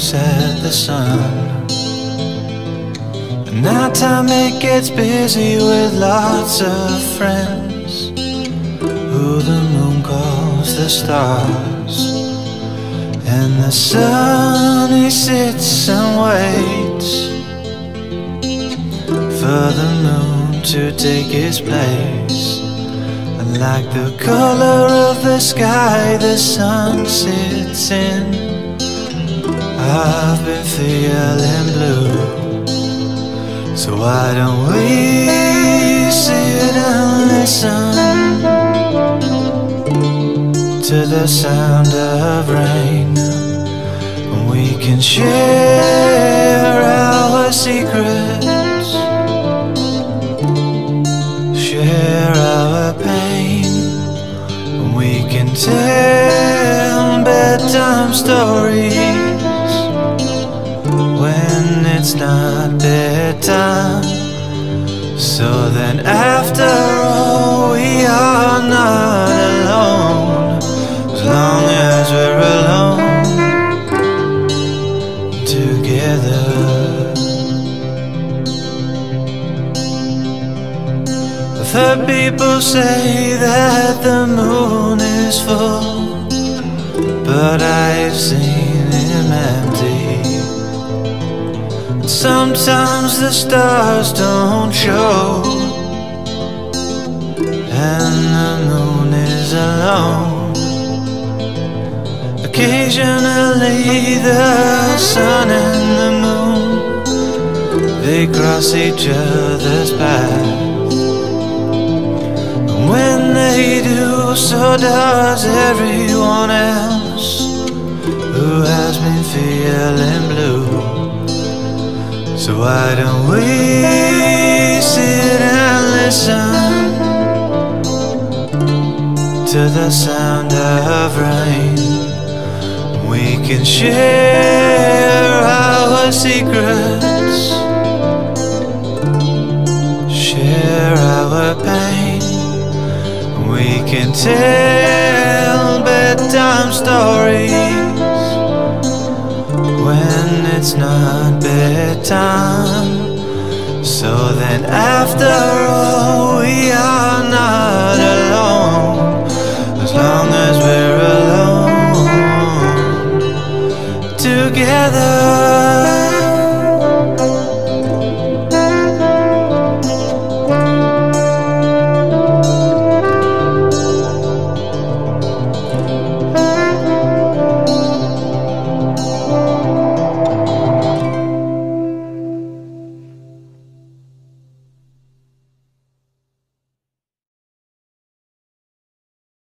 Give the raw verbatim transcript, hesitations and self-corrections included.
looks at the sun. At nighttime it gets busy with lots of friends who the moon calls the stars. And the sun, he sits and waits for the moon to take its place. And like the color of the sky the sun sits in, I've been feeling blue. So why don't we sit and listen to the sound of rain? We can share our secrets, share our pain. We can tell bedtime stories when it's not bedtime. So then after all we are not alone, as long as we're alone together. I've heard people say that the moon is full, but I've seen him empty. Sometimes the stars don't show, and the moon is alone. Occasionally the sun and the moon, they cross each other's path. And when they do, so does everyone else who has been feeling blue. So why don't we sit and listen to the sound of rain? We can share our secrets, share our pain. We can tell bedtime stories when it's not bedtime. So then after all we are not alone, as long as we're alone together.